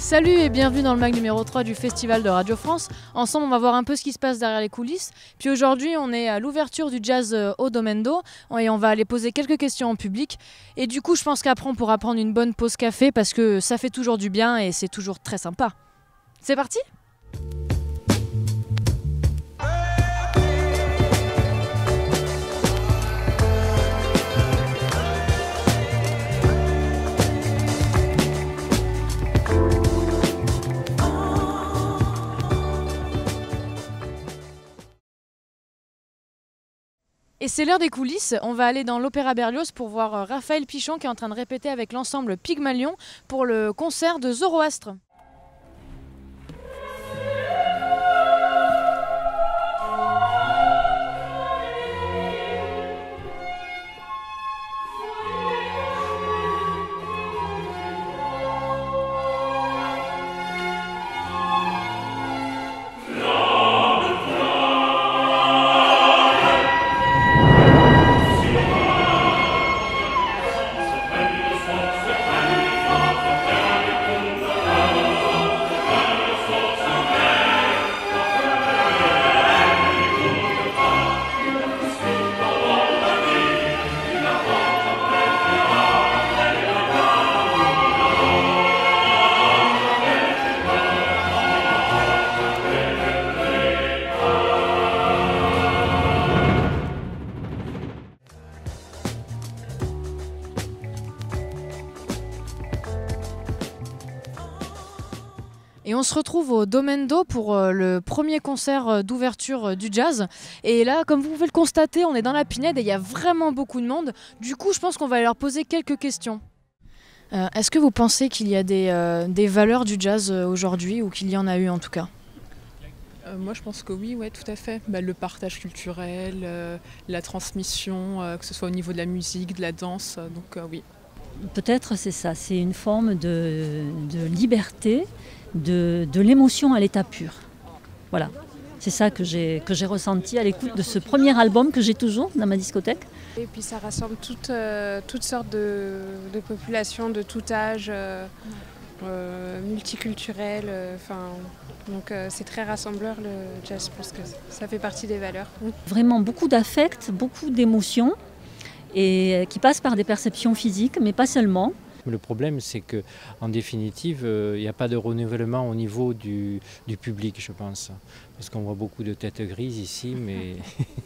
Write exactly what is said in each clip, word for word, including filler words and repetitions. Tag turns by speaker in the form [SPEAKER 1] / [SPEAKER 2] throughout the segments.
[SPEAKER 1] Salut et bienvenue dans le mag numéro trois du Festival de Radio France. Ensemble, on va voir un peu ce qui se passe derrière les coulisses. Puis aujourd'hui, on est à l'ouverture du jazz au Domendo et on va aller poser quelques questions en public. Et du coup, je pense qu'après, on pourra prendre une bonne pause café parce que ça fait toujours du bien et c'est toujours très sympa. C'est parti ? Et c'est l'heure des coulisses, on va aller dans l'Opéra Berlioz pour voir Raphaël Pichon qui est en train de répéter avec l'ensemble Pygmalion pour le concert de Zoroastre. Et on se retrouve au Domendo pour le premier concert d'ouverture du jazz. Et là, comme vous pouvez le constater, on est dans la Pinède et il y a vraiment beaucoup de monde. Du coup, je pense qu'on va leur poser quelques questions. Euh, est-ce que vous pensez qu'il y a des, euh, des valeurs du jazz aujourd'hui, ou qu'il y en a eu en tout cas ?
[SPEAKER 2] Euh, moi, je pense que oui, ouais, tout à fait. Bah, le partage culturel, euh, la transmission, euh, que ce soit au niveau de la musique, de la danse, euh, donc euh, oui.
[SPEAKER 3] Peut-être c'est ça, c'est une forme de, de liberté, de, de l'émotion à l'état pur. Voilà, c'est ça que j'ai, que j'ai ressenti à l'écoute de ce premier album que j'ai toujours dans ma discothèque.
[SPEAKER 4] Et puis ça rassemble toutes, euh, toutes sortes de, de populations, de tout âge, euh, euh, multiculturelles. Euh, donc euh, c'est très rassembleur le jazz, je pense que ça fait partie des valeurs.
[SPEAKER 3] Vraiment beaucoup d'affect, beaucoup d'émotions, et qui passent par des perceptions physiques, mais pas seulement.
[SPEAKER 5] Le problème, c'est qu'en définitive, il euh, n'y a pas de renouvellement au niveau du, du public, je pense. Parce qu'on voit beaucoup de têtes grises ici, mais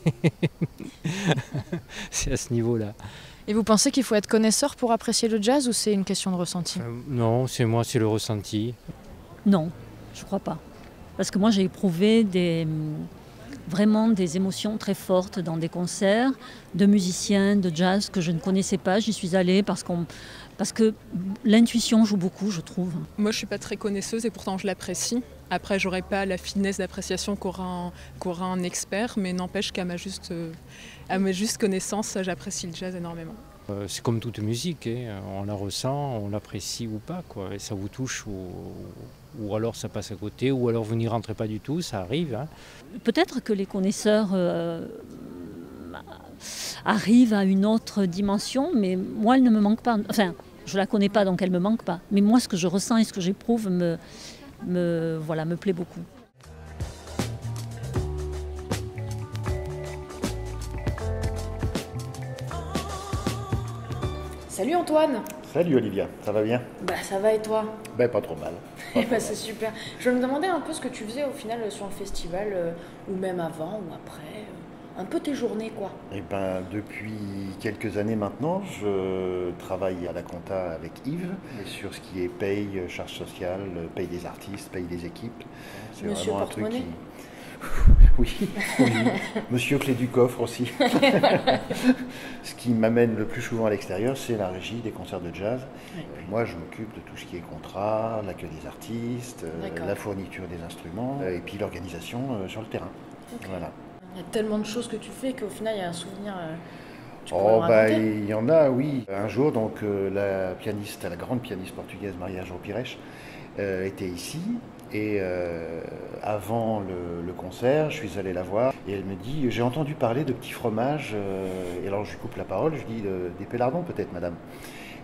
[SPEAKER 5] c'est à ce niveau-là.
[SPEAKER 1] Et vous pensez qu'il faut être connaisseur pour apprécier le jazz, ou c'est une question de ressenti ?
[SPEAKER 5] euh, Non, c'est moi, c'est le ressenti.
[SPEAKER 3] Non, je ne crois pas. Parce que moi, j'ai éprouvé des... vraiment des émotions très fortes dans des concerts de musiciens de jazz que je ne connaissais pas. J'y suis allée parce, qu'on, parce que l'intuition joue beaucoup, je trouve.
[SPEAKER 2] Moi, je ne suis pas très connaisseuse et pourtant je l'apprécie. Après, je n'aurai pas la finesse d'appréciation qu'aura un, qu'aura un expert, mais n'empêche qu'à ma juste, à ma juste connaissance, j'apprécie le jazz énormément.
[SPEAKER 5] Euh, c'est comme toute musique, hein. On la ressent, on l'apprécie ou pas, quoi. Et ça vous touche ou, ou alors ça passe à côté, ou alors vous n'y rentrez pas du tout, ça arrive. Hein.
[SPEAKER 3] Peut-être que les connaisseurs euh, arrivent à une autre dimension, mais moi, elle ne me manque pas. Enfin, je ne la connais pas, donc elle ne me manque pas. Mais moi, ce que je ressens et ce que j'éprouve me, me, voilà, me plaît beaucoup.
[SPEAKER 1] Salut Antoine.
[SPEAKER 6] Salut Olivia, ça va bien?
[SPEAKER 1] Bah ça va et toi?
[SPEAKER 6] Ben pas trop mal.
[SPEAKER 1] Eh ben c'est super. Je me demandais un peu ce que tu faisais au final sur le festival, euh, ou même avant ou après, euh, un peu tes journées quoi.
[SPEAKER 6] Eh ben depuis quelques années maintenant, je travaille à la compta avec Yves sur ce qui est paye, charges sociales, paye des artistes, paye des équipes. C'est
[SPEAKER 1] Monsieur
[SPEAKER 6] vraiment un truc
[SPEAKER 1] Porte-Monnaie.
[SPEAKER 6] qui... Oui, oui. Monsieur Clé du coffre aussi. Ce qui m'amène le plus souvent à l'extérieur, c'est la régie des concerts de jazz.
[SPEAKER 1] Oui.
[SPEAKER 6] Et moi, je m'occupe de tout ce qui est contrat, l'accueil des artistes, euh, la fourniture des instruments, euh, et puis l'organisation euh, sur le terrain.
[SPEAKER 1] Okay.
[SPEAKER 6] Voilà.
[SPEAKER 1] Il y a tellement de choses que tu fais qu'au final, il y a un souvenir. Euh, tu peux
[SPEAKER 6] Oh,
[SPEAKER 1] me
[SPEAKER 6] bah,
[SPEAKER 1] raconter ?
[SPEAKER 6] il y en a, oui. Un jour, donc, euh, la pianiste, la grande pianiste portugaise Maria João Pires euh, était ici. Et euh, avant le, le concert, je suis allé la voir et elle me dit « J'ai entendu parler de petits fromages. Euh, » Et alors je lui coupe la parole, je dis « Des pélardons peut-être, madame ?»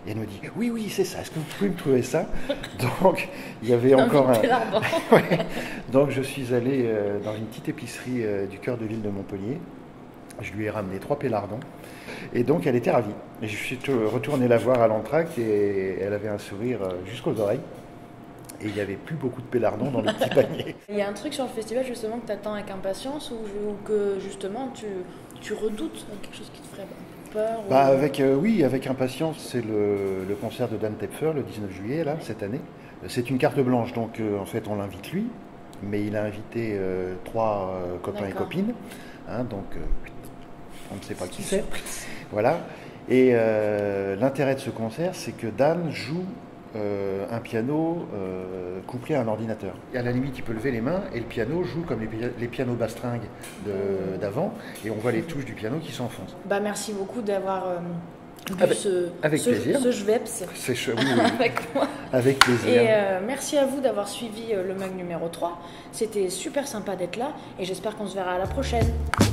[SPEAKER 6] Et elle me dit, oui, oui, c'est ça, est-ce que vous pouvez me trouver ça? Donc, il y avait encore un... ouais. Donc, je suis allé euh, dans une petite épicerie euh, du cœur de ville de Montpellier. Je lui ai ramené trois pélardons. Et donc, elle était ravie. Et je suis retourné la voir à l'entracte et elle avait un sourire jusqu'aux oreilles. Et il n'y avait plus beaucoup de pélardons dans le petit panier.
[SPEAKER 7] Il y a un truc sur le festival justement que tu attends avec impatience ou, ou que justement tu, tu redoutes, quelque chose qui te ferait peur ou...
[SPEAKER 6] bah avec, euh, Oui, avec impatience, c'est le, le concert de Dan Tepfer le dix-neuf juillet, là, cette année. C'est une carte blanche, donc euh, en fait on l'invite lui, mais il a invité euh, trois euh, copains et copines, hein, donc euh, on ne sait pas qui c'est. Voilà. Et euh, l'intérêt de ce concert, c'est que Dan joue Euh, un piano euh, couplé à un ordinateur. Et à la limite, il peut lever les mains et le piano joue comme les, les pianos bastringues d'avant et on voit les touches du piano qui s'enfoncent.
[SPEAKER 7] Bah, merci beaucoup d'avoir euh, vu
[SPEAKER 6] avec,
[SPEAKER 7] ce,
[SPEAKER 6] avec
[SPEAKER 7] ce,
[SPEAKER 6] plaisir.
[SPEAKER 7] ce Schweppes
[SPEAKER 6] oui, oui.
[SPEAKER 7] avec moi.
[SPEAKER 6] Avec plaisir.
[SPEAKER 7] Et euh, merci à vous d'avoir suivi euh, le mag numéro trois. C'était super sympa d'être là et j'espère qu'on se verra à la prochaine.